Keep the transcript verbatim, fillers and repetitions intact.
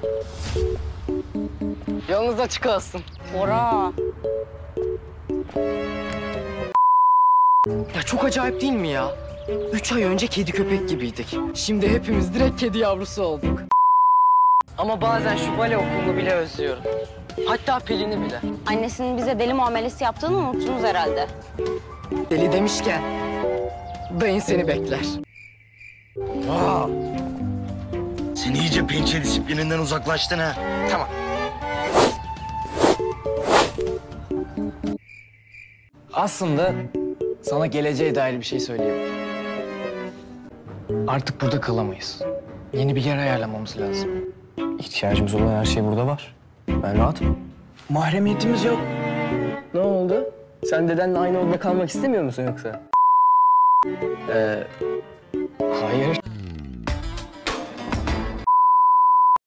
Yalnız açık kalsın. Bora. Ya çok acayip değil mi ya? Üç ay önce kedi köpek gibiydik. Şimdi hepimiz direkt kedi yavrusu olduk. Ama bazen şu bale okulunu bile özlüyorum. Hatta Pelin'i bile. Annesinin bize deli muamelesi yaptığını unuttunuz herhalde. Deli demişken dayın seni bekler. Aa! Sen iyice pençe disiplininden uzaklaştın ha. Tamam. Aslında sana geleceğe dair bir şey söyleyeyim. Artık burada kalamayız. Yeni bir yer ayarlamamız lazım. İhtiyacımız olan her şey burada var. Ben rahatım. Mahremiyetimiz yok. Ne oldu? Sen dedenle aynı odada kalmak istemiyor musun yoksa? Ee, hayır.